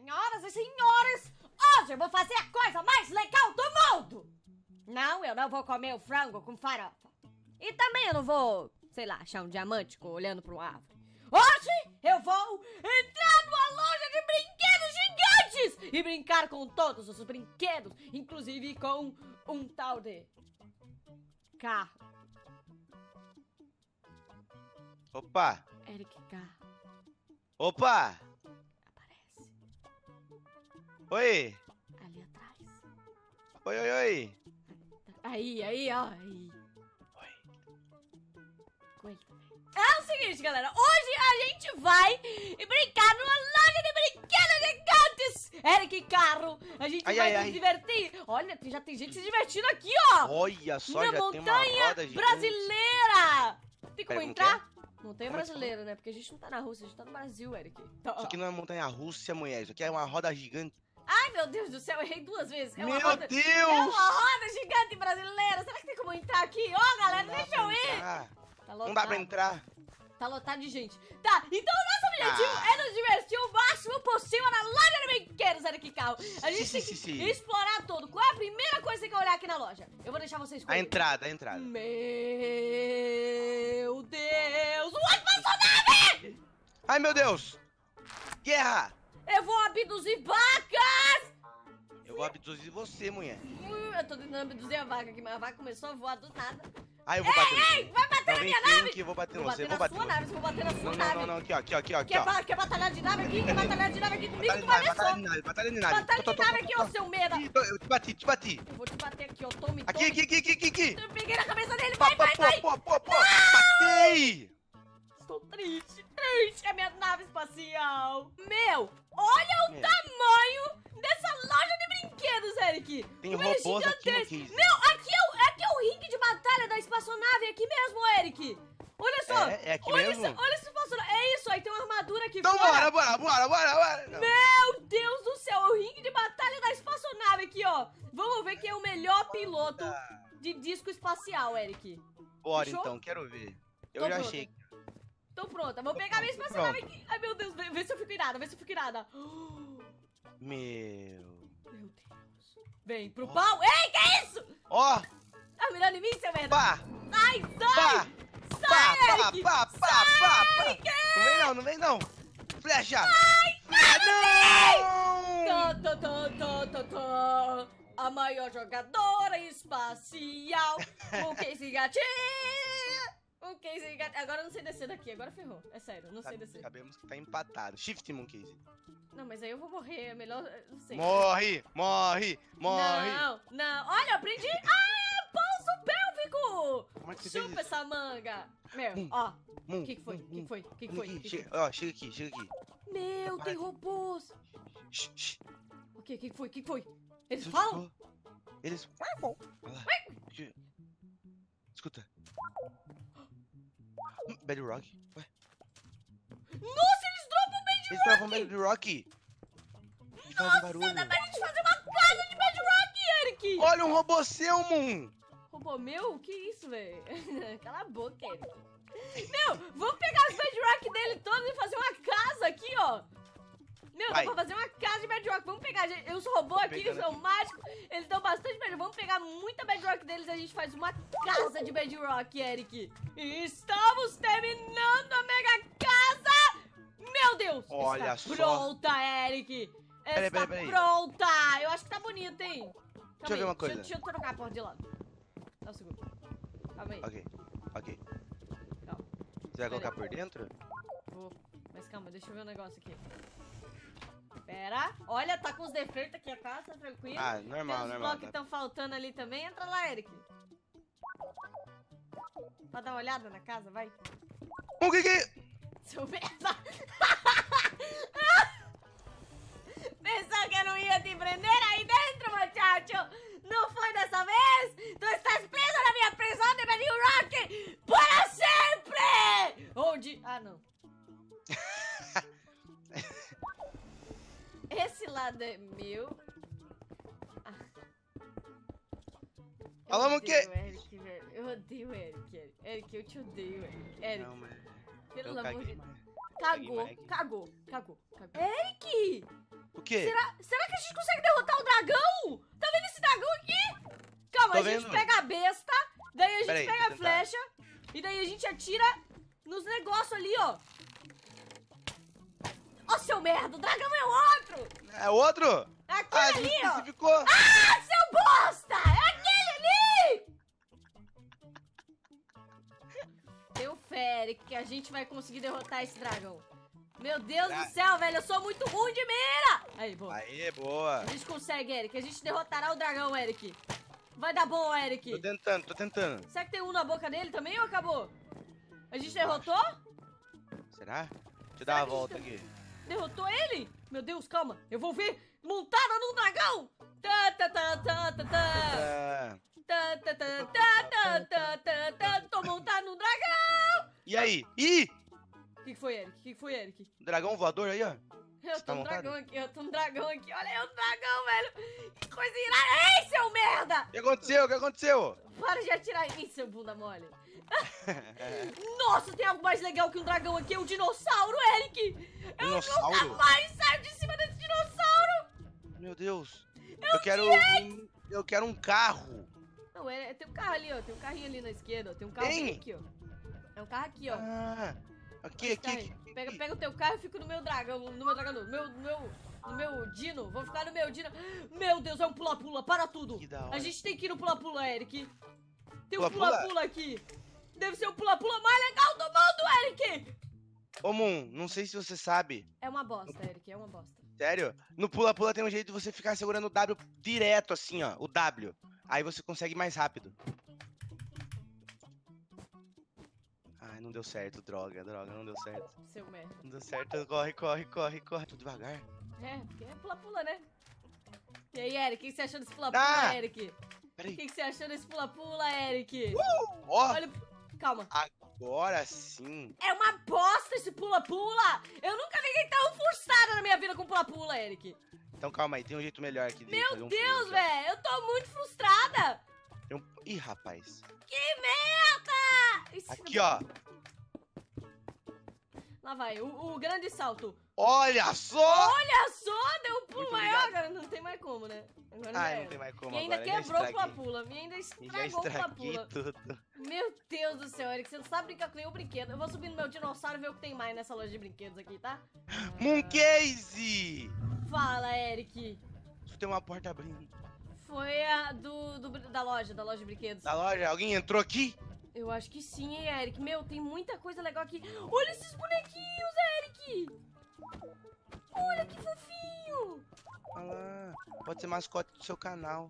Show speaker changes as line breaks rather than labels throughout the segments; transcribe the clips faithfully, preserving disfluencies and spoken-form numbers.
Senhoras e senhores, hoje eu vou fazer a coisa mais legal do mundo! Não, eu não vou comer o frango com farofa. E também eu não vou, sei lá, achar um diamante olhando para uma árvore. Hoje eu vou entrar numa loja de brinquedos gigantes e brincar com todos os brinquedos, inclusive com um tal de carro.
Opa!
Eric, carro.
Opa!
Aparece.
Oi!
Ali atrás.
Oi, oi, oi!
Aí, aí, ó. Aí.
Oi.
Com ele também. É o seguinte, galera. Hoje a gente vai brincar numa loja de brinquedos gigantes. Eric Carro. A gente
ai,
vai
ai,
nos
ai.
divertir. Olha, já tem gente se divertindo aqui, ó.
Olha só,
na
já
montanha
tem uma roda gigante.
brasileira. Tem como
Pera, como
entrar? Montanha
Como é que
brasileira, né? Porque a gente não tá na Rússia, a gente tá no Brasil, Eric. Então, ó.
Isso aqui não é montanha russa, mulher. Isso aqui é uma roda gigante.
Ai, meu Deus do céu, eu errei duas vezes. É uma
Meu
roda...
Deus!
É uma roda gigante brasileira. Será que tem como entrar aqui? Ó, galera,
Não dá
deixa
pra
eu ir.
entrar.
Tá
Não dá pra
lotado.
entrar.
Tá lotado de gente. Tá, então o nosso objetivo
Ah.
é nos divertir o máximo possível na loja de brinquedos, Eric Carro. A gente
Sim,
tem
sim,
que
sim, sim.
explorar tudo. Qual é a primeira coisa que você quer olhar aqui na loja? Eu vou deixar vocês
A
escolher.
entrada, a entrada.
Meu Deus! Uma espaçonave!
Ai, meu Deus! Guerra!
Eu vou abduzir vacas!
Eu vou abduzir você, mulher.
Hum, eu tô tentando abduzir a vaca aqui, mas a vaca começou a voar do nada.
Ai, eu vou bater
Ei,
em
ei,
você.
vai bater
Não,
na
vem
minha
aqui, vem
nave!
aqui, eu vou bater em
Vou
você,
bater
vou
na
bater
sua
em
nave,
você.
vou bater na sua
Não, não,
nave.
não, não, aqui, ó, aqui, ó, aqui, ó, aqui,
Quer,
ó.
ba- quer batalhar de nave aqui? Quer batalhar de nave aqui comigo?
Batalha
Tu
de
vai
nave,
ver só.
batalha de nave, batalha de nave.
Batalha
Tô,
de
tô, tô,
nave
tô,
aqui,
tô.
ô seu merda!
Ih, tô- Eu te bati, te bati.
Eu vou te bater aqui, ó. Tome,
Aqui,
tome.
aqui, aqui, aqui, aqui, aqui.
Eu peguei na cabeça dele,
Pá,
vai,
pá,
vai,
pô,
vai!
pô, pô, pô. Batei!
Estou triste, triste. É minha nave espacial. Meu, olha o
Meu.
tamanho dessa loja de brinquedos, Eric.
Tem
Como é
robôs aqui no
gigantesco.
case.
Meu, aqui é, o, aqui é o ringue de batalha da espaçonave. Aqui mesmo, Eric. Olha só.
É, é aqui
olha
mesmo?
Isso, olha essa espaçonave. É isso, aí tem uma armadura aqui
Então
fora.
bora, bora, bora, bora, bora. Não.
Meu Deus do céu, é o ringue de batalha da espaçonave aqui, ó. Vamos ver quem é o melhor piloto de disco espacial, Eric.
Bora
Fechou?
então, quero ver. Eu
Tô
já
pronta.
achei.
Tô pronta, vou pegar minha espaçonave aqui. Ai, meu Deus, vê, vê se eu fico irada, vê se eu fico irada.
Meu.
Meu Deus. Vem pro pau. Ei, que é isso?
Ó,
Tá mirando em mim, seu merda?
pá,
Sai, sai!
pá, pá,
Sai,
pá,
Eric!
pá, pá, pá,
Sai,
pá.
que-
Não vem não, não vem não. Flecha. Ah, não!
Tô, tô, tô, tô, tô, tô. A maior jogadora espacial. O Casey Gatinho. O Casey Gatinho. Agora eu não sei descer daqui, agora ferrou. É sério, eu não sei descer.
Sabemos que tá empatado. Shift, Monkey.
Não, mas aí eu vou morrer, é melhor... Não sei.
Morre, morre, morre.
Não, não. Olha, eu aprendi... Ah, pouso pélvico!
Como é que você fez
Chupa
isso?
essa manga. Meu,
Hum,
ó.
hum,
O que que foi? O
hum,
que que foi? O que que
hum,
foi?
hum,
Que que
chega-
foi?
Ó, chega aqui, chega aqui.
Meu,
Para
tem
aqui.
robôs.
Shh, shh.
O que? O que que foi? O que que foi? Eles
Escuta,
falam?
Eles... Olha lá. Che- Escuta. Hum, Bedrock. Ué,
Nossa, eles dropam
eles
Bedrock!
travam Bedrock. E fazem
Nossa,
barulho.
dá pra gente fazer uma casa de Bedrock, Eric!
Olha um robô seu, Moon.
Robô meu? Que isso, velho? Cala a boca, Eric. Meu, vamos pegar os Bedrock dele todos e fazer uma casa aqui, ó. Meu,
Vai.
dá pra fazer uma casa de Bedrock. Vamos pegar, gente. Os robôs aqui
pegando
são
aqui.
mágicos. Eles dão bastante Bedrock. Vamos pegar muita Bedrock deles e a gente faz uma casa de Bedrock, Eric. E estamos terminando a mega casa. Meu Deus.
Olha
Está
só.
pronta, Eric.
Peraí,
Está
peraí, peraí.
pronta. Eu acho que tá bonito, hein? Calma
Deixa eu ver
aí,
uma coisa.
Deixa, deixa eu trocar a porta de lado. Dá um segundo. Calma aí.
Ok, ok.
Calma.
Você vai colocar por dentro?
Vou. Mas calma, deixa eu ver um negócio aqui. Pera. Olha, tá com os defeitos aqui a casa, tá tranquilo.
Ah,
Tem
normal,
uns
normal.
blocos que
tá.
estão faltando ali também. Entra lá, Eric. Pra dar uma olhada na casa, vai.
O que que...
Seu merda. Pensou que eu não ia te prender aí dentro, muchacho? Não foi dessa vez? Tu estás preso na minha prisão de Bedrock para sempre! Onde? Ah, não. Esse lado é meu. Ah. Eu
Alô,
odeio
Monkey.
o Eric, velho. Eu odeio o Eric, Eric. Eric, eu te odeio, Eric. Eric,
Não, mas...
pelo
eu
amor
caguei,
de Deus.
mas-
Cagou,
caguei, mas-
cagou, cagou, cagou. Eric!
O quê?
Será, será que a gente consegue derrotar o dragão? Tá vendo esse dragão aqui? Calma,
Tô
a gente
vendo.
pega a besta, daí a gente
Pera aí,
pega
deixa
a
eu tentar.
flecha e daí a gente atira nos negócios ali, ó. Ó, seu merda, o dragão é outro!
É outro?
É aquele
Ah,
ali, ó!
ficou.
Ah, seu bosta! É aquele ali! Tenho fé, Eric, que a gente vai conseguir derrotar esse dragão. Meu Deus
Ah.
do céu, velho, eu sou muito ruim de mira! Aí, boa.
Aí, boa.
A gente consegue, Eric. A gente derrotará o dragão, Eric. Vai dar bom, Eric.
Tô tentando, tô tentando.
Será que tem um na boca dele também ou acabou? A gente derrotou?
Será? Deixa eu
Será
dar uma
que a gente
volta
der-
aqui.
Derrotou ele? Meu Deus, calma. Eu vou ver montada num dragão. Tá, tá, tá, tá, tá, tá.
Ah,
Tá, tá, tá, tá, tá, tá, tá, tá. Tô montado num dragão.
E aí? Ih!
O que que foi, Eric? O que que foi, Eric?
Dragão voador aí, ó.
Eu
Você
tô
tá
um
montado?
dragão aqui, eu tô um dragão aqui. Olha aí o dragão, velho. Que coisa irada. Ei, seu merda.
O que aconteceu? O que aconteceu?
Para de atirar em mim, seu bunda mole. Nossa, tem algo mais legal que um dragão aqui, é um dinossauro, Eric! Eu
Dinossauro?
nunca mais saio de cima desse dinossauro!
Meu Deus. Eu quero um, eu quero um carro.
Não, é, tem um carro ali, ó, tem um carrinho ali na esquerda, ó, tem um carro
Tem?
bem aqui, ó. É um carro aqui, ó.
Ah, aqui,
Esse
aqui,
carro
aqui.
aí. Pega, pega o teu carro e fica no meu dragão, no meu dragão, não, no meu, no meu, no meu dino, vou ficar no meu dino. Meu Deus, é um pula-pula, para tudo!
Que da hora.
A gente tem que ir no pula-pula, Eric. Tem um
Pula-pula?
pula-pula aqui. Deve ser o pula-pula mais legal do mundo, Eric!
Ô, Moon, não sei se você sabe.
É uma bosta, Eric, é uma bosta.
Sério? No pula-pula tem um jeito de você ficar segurando o W direto, assim, ó. O W. Aí você consegue mais rápido. Ai, não deu certo. Droga, droga, não deu certo.
Seu merda.
Não deu certo. Corre, corre, corre, corre. Tudo devagar.
É, porque é pula-pula, né? E aí, Eric, o que você achou desse pula-pula,
Ah!
Eric? O
Peraí.
que você achou desse pula-pula, Eric?
Ó,
Olha, calma.
agora sim.
É uma bosta esse pula-pula! Eu nunca fiquei tão frustrada na minha vida com pula-pula, Eric.
Então calma aí, tem um jeito melhor aqui. de
Meu
fazer um
Deus,
pulo aqui, ó.
velho, eu tô muito frustrada!
Tem um... Ih, rapaz.
Que merda! Esse
Aqui,
filho
ó.
da- Lá vai, o, o grande salto.
Olha só!
Olha só, deu um pulo
Muito
maior,
obrigado.
cara. Não tem mais como, né? Agora já
Ai,
era.
não tem mais como
E ainda
agora. já
quebrou o
estraguei.
pula-pula. E ainda
E já
estragou o
estraguei
pula-pula.
tudo.
Meu Deus do céu, Eric, você não sabe brincar com nenhum brinquedo. Eu vou subir no meu dinossauro e ver o que tem mais nessa loja de brinquedos aqui, tá?
Mooncase!
Fala, Eric.
Tem uma porta abrindo.
Foi a do, do- da loja, da loja de brinquedos.
Da loja, alguém entrou aqui?
Eu acho que sim, hein, Eric. Meu, tem muita coisa legal aqui. Olha esses bonequinhos, Eric. Olha que fofinho.
Olha lá. Pode ser mascote do seu canal.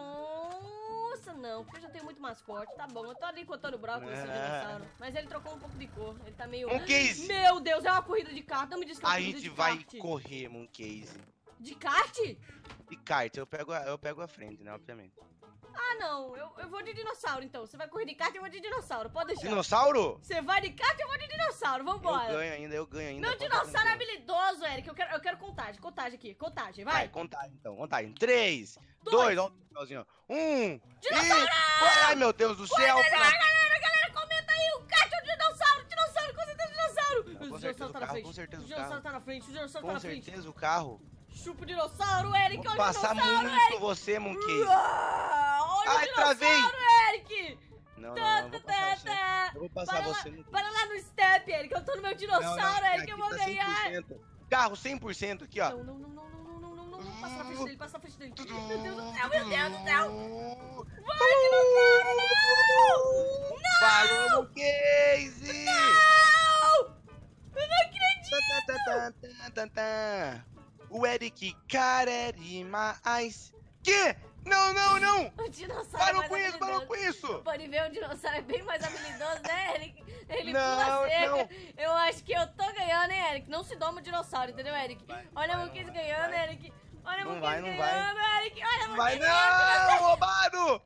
Nossa, não, porque eu já tenho muito mascote. Tá bom, eu tô ali com o Antônio Brau com esse
Ah.
dinossauro. Mas ele trocou um pouco de cor. Ele tá meio...
Mooncase!
Meu Deus, é uma corrida de kart. Não me diz que é uma
A
corrida
gente
de
vai
kart.
correr, Mooncase.
De kart?
E kart, eu pego, a, eu pego a frente, né? Obviamente.
Ah, não. Eu, eu vou de dinossauro, então. Você vai correr de kart, eu vou de dinossauro. Pode deixar.
Dinossauro?
Você vai de kart, eu vou de dinossauro.
Eu
Vambora.
ganho ainda, eu ganho ainda.
Meu
pode
dinossauro é
ficar tranquilo.
habilidoso, Eric. Eu quero, eu quero contagem. Contagem aqui. Contagem.
Vai,
Vai.
contagem então, contagem. Três,
Dois.
dois, ó, o finalzinho, ó. Um.
Dinossauro!
E... Ai, meu Deus do céu!
Galera, galera, galera, comenta aí. O kart é o dinossauro. Dinossauro, com certeza, dinossauro.
Com
o
certeza
dinossauro
o
tá na
carro,
frente.
com certeza
o
o
dinossauro
carro.
tá na frente. O dinossauro tá
Com
na frente.
certeza o carro.
Chupa o dinossauro, Eric.
Vou
Olha o
passar
dinossauro,
muito
Eric.
você, Mooncase.
Uau, olha
Ai,
o
travei.
dinossauro, Eric.
Não, não,
Tá,
não, eu vou
tá,
passar você.
tá.
Eu vou passar
Para lá,
você. no-
para lá no step, Eric. Eu tô no meu dinossauro, Eric. Eu vou
aqui tá
ganhar.
cem por cento. Carro cem por cento aqui, ó.
Não, não, não, não, não, não, não, não, não, não. Passa na frente dele, passa na frente dele. Meu Deus do céu, meu Deus do céu. Vai, dinossauro, não! Não!
Falou, Mooncase!
Não! Eu não acredito!
Tá, tá, tá, tá, tá, tá. O Eric carere mais. Que? Não, não, não!
O dinossauro é
Parou
mais
com isso, parou
habilidoso.
com isso!
Pode ver, o dinossauro é bem mais habilidoso, né, Eric? Ele
Não,
pula cerca.
não.
Eu acho que eu tô ganhando, hein, Eric? Não se doma o dinossauro, entendeu, Eric?
Vai,
Olha
vai,
o Mooncase
não
ganhando,
vai.
Eric. Olha o
Não
Mooncase
vai, não vai.
ganhando, Eric. Olha o
Vai
Mooncase ganhando.
não! Roubado!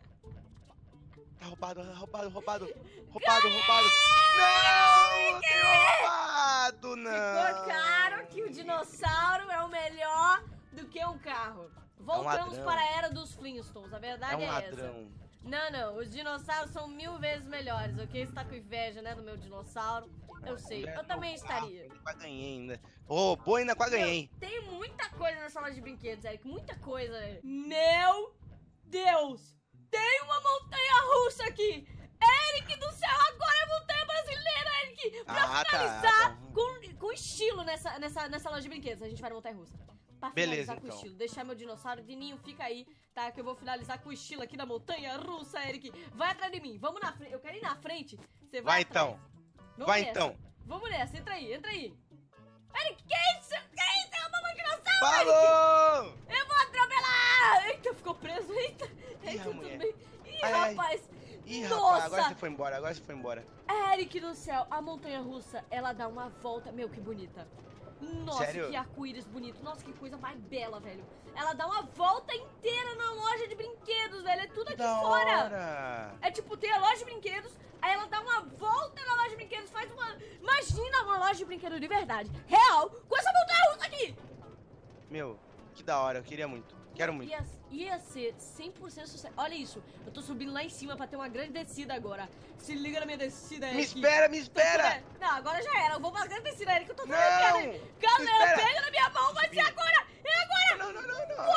Tá roubado, roubado, roubado. Roubado, roubado. Não! Tem roubado, não!
Ficou claro que o dinossauro é o melhor do que um carro. Voltamos
ladrão.
para a era dos Flintstones, a
É
verdade
um
é, essa.
ladrão.
Não, não, os dinossauros são mil vezes melhores, ok? Você tá com inveja, né, do meu dinossauro. Eu sei, eu também estaria.
Quase ganhei ainda. Robô ainda quase ganhei.
Meu, tem muita coisa nessa loja de brinquedos, Eric. Muita coisa. Meu Deus! Tem uma montanha-russa aqui! Eric do céu, agora é montanha brasileira, Eric! Pra
Ah,
finalizar
tá.
com, com estilo nessa, nessa, nessa loja de brinquedos. A gente vai na montanha-russa. Pra
Beleza,
finalizar com
então.
estilo. Deixar meu dinossauro. Dininho, fica aí, tá? Que eu vou finalizar com estilo aqui na montanha-russa, Eric. Vai atrás de mim. Vamos na frente. Eu quero ir na frente. Você vai
Vai
atrás.
então.
Vamos
Vai
nessa.
então.
Vamos nessa. Entra aí, entra aí. Eric, que isso? Que isso? É uma mamãe dinossauro,
Falou!
Eric! Eu vou atropelar! Eita, ficou preso. Eita. Eita, tudo
mulher.
bem. Ih,
Ai, ai.
rapaz.
Ih,
Nossa.
rapaz, agora você foi embora, agora você foi embora.
Eric do céu, a montanha-russa, ela dá uma volta. Meu, que bonita. Nossa,
Sério?
que arco-íris bonito. Nossa, que coisa mais bela, velho. Ela dá uma volta inteira na loja de brinquedos, velho. É tudo aqui
Da
fora.
hora.
É tipo, tem a loja de brinquedos, aí ela dá uma volta na loja de brinquedos, faz uma... Imagina uma loja de brinquedos de verdade, real, com essa montanha-russa aqui.
Meu, que da hora, eu queria muito. Quero muito.
Ia, ia ser cem por cento sucesso. Olha isso, eu tô subindo lá em cima pra ter uma grande descida agora. Se liga na minha descida, Eric.
Me espera, me espera!
Não, agora já era. Eu vou pra grande descida, Eric. Eu tô
Não!
arrepiada. Galera,
Espera.
pega na minha mão. Vai ser agora. É agora.
Não, não, não, não.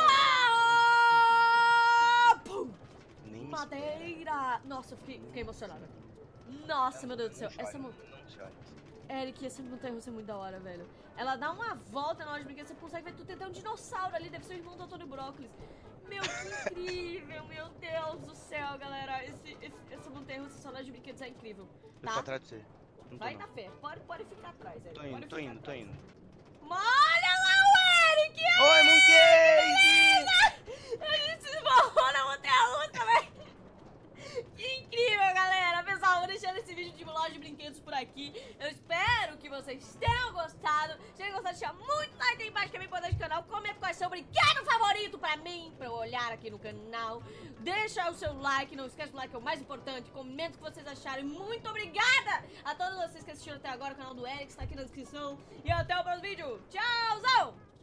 Uau! Pum.
Nem me
Madeira. Nossa, eu fiquei, fiquei emocionada. Nossa, meu Deus do céu.
Não chore,
Essa montanha...
não chore.
Eric, essa montanha-russa é muito da hora, velho. Ela dá uma volta na loja de brinquedos. Você consegue ver tudo. Tem até um dinossauro ali. Deve ser o irmão do Antônio Brócolis. Meu, que incrível. Meu Deus do céu, galera. Esse, esse, essa montanha-russa, essa loja de brinquedos é incrível.
Eu tô
Tá?
atrás de você. Não tô,
Vai
não.
na fé. Pode, pode ficar atrás, Eric.
Tô
Pode
indo, tô
ficar
indo, tô
atrás.
indo.
Olha lá o Eric!
Oi, Mooncase!
A gente se esbarrou na montanha-russa, velho! Que incrível, galera! Pessoal, vou deixando esse vídeo de loja de brinquedos por aqui. Eu espero que vocês tenham gostado. Se tenham gostado, deixa muito like aí embaixo, que é bem importante no canal. Comenta qual é o seu brinquedo favorito pra mim, pra eu olhar aqui no canal. Deixa o seu like, não esquece do like, é o mais importante. Comenta o que vocês acharam. E muito obrigada a todos vocês que assistiram até agora. O canal do Eric está aqui na descrição. E até o próximo vídeo. Tchauzão!